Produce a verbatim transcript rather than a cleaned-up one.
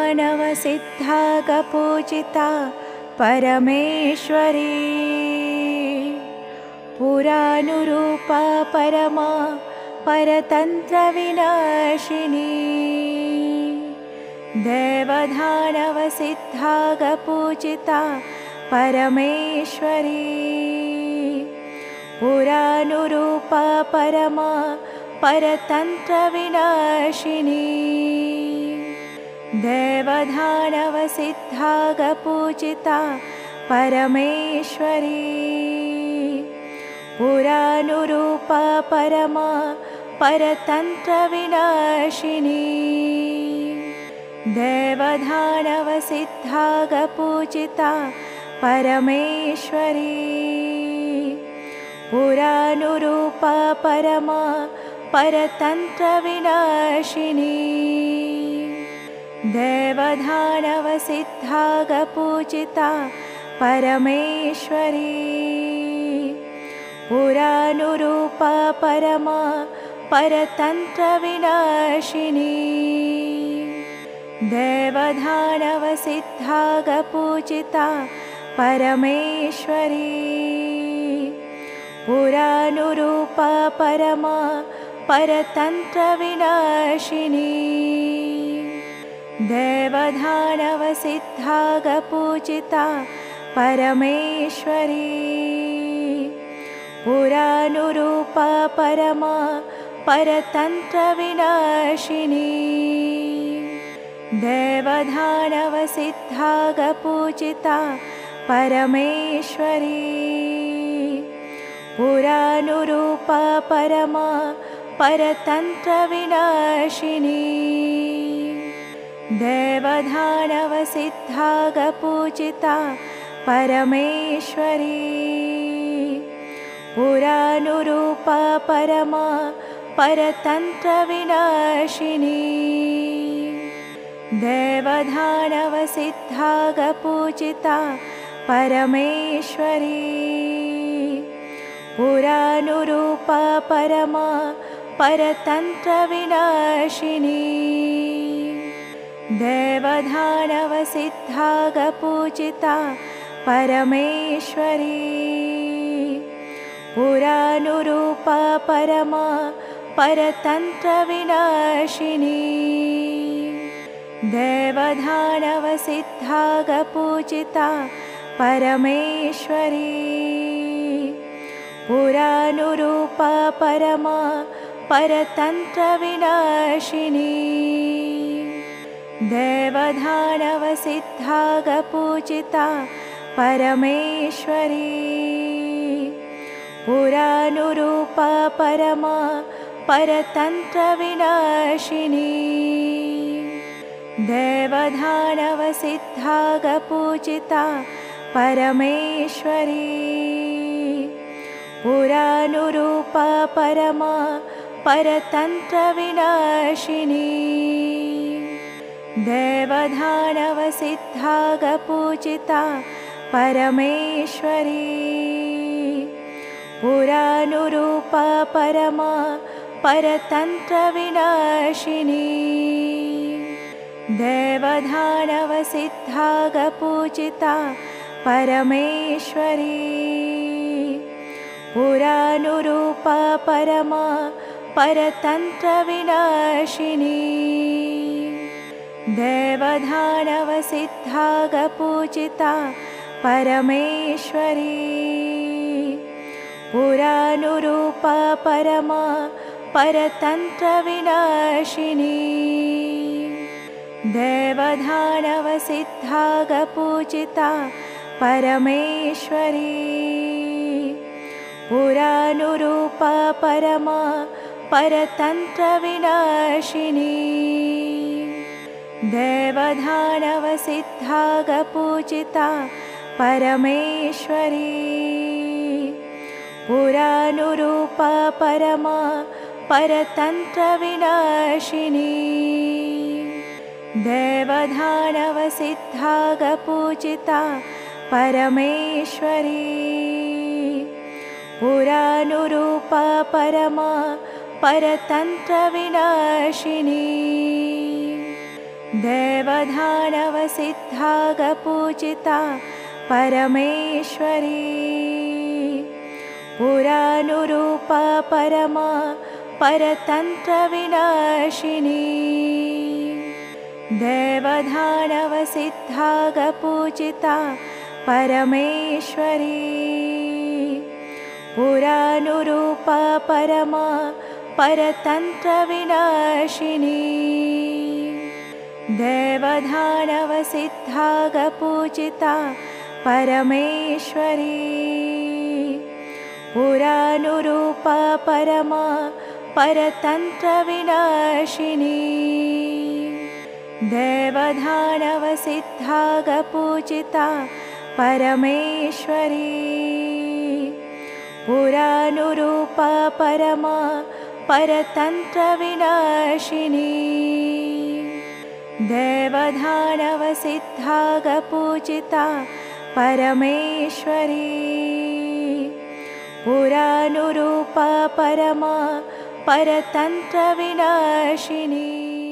देवदानवसिद्धागपूजिता परमेश्वरी पुरानुरूपा परमा परतन्त्रविनाशिनी देवदानवसिद्धागपूजिता परमेश्वरी पुरानुरूपा परमा परतन्त्रविनाशिनी देवदानवसिद्धागपूजिता परमेश्वरी पुरानुरूपा परमा परतन्त्रविनाशिनी देवदानवसिद्धागपूजिता परमेश्वरी पुरानुरूपा परमा परतन्त्रविनाशिनी देवदानवसिद्धागपूजिता परमेश्वरी पुरानुरूपा परमा परतन्त्रविनाशिनी देवदानवसिद्धागपूजिता परमेश्वरी पुरानुरूपा परमा परतन्त्रविनाशिनी देवदानवसिद्धागपूजिता परमेश्वरी पुरानुरूपा परमा परतन्त्रविनाशिनी देवदानवसिद्धागपूजिता परमेश्वरी पुरानुरूपा परमा परतन्त्रविनाशिनी देवदानवसिद्धागपूजिता परमेश्वरी पुरानुरूपा परमा परतन्त्रविनाशिनी देवदानवसिद्धागपूजिता परमेश्वरी पुरानुरूपा परमा परतन्त्रविनाशिनी देवदानवसिद्धागपूजिता परमेश्वरी पुरानुरूपा परमा परतन्त्रविनाशिनी देवदानवसिद्धागपूजिता परमेश्वरी पुरानुरूपा परमा परतन्त्रविनाशिनी देवदानवसिद्धागपूजिता परमेश्वरी पुरानुरूपा परमा परतन्त्रविनाशिनी देवदानवसिद्धागपूजिता परमेश्वरी पुरानुरूपा परमा परतन्त्रविनाशिनी देवदानवसिद्धागपूजिता परमेश्वरी पुरानुरूपा परमा परतन्त्रविनाशिनी देवदानवसिद्धागपूजिता परमेश्वरी पुरानुरूपा परमा परतन्त्रविनाशिनी देवदानवसिद्धागपूजिता परमेश्वरी पुरानुरूपा परमा परतन्त्रविनाशिनी देवदानवसिद्धागपूजिता परमेश्वरी पुरानुरूपा परमा परतन्त्रविनाशिनी देवदानवसिद्धागपूजिता परमेश्वरी पुरानुरूपा परमा परतन्त्रविनाशिनी देवदानवसिद्धागपूजिता परमेश्वरी पुरानुरूपा परमा परतन्त्रविनाशिनी देवदानवसिद्धागपूजिता परमेश्वरी पुरानुरूपा परमा परतन्त्रविनाशिनी देवदानवसिद्धागपूजिता परमेश्वरी पुरानुरूपा परमा परतन्त्रविनाशिनी देवदानवसिद्धागपूजिता परमेश्वरी पुरानुरूपा परमा परतन्त्रविनाशिनी देवदानवसिद्धागपूजिता परमेश्वरी पुरानुरूपा परमा परतन्त्रविनाशिनी देवदानवसिद्धागपूजिता परमेश्वरी पुरानुरूपा परमा परतन्त्रविनाशिनी।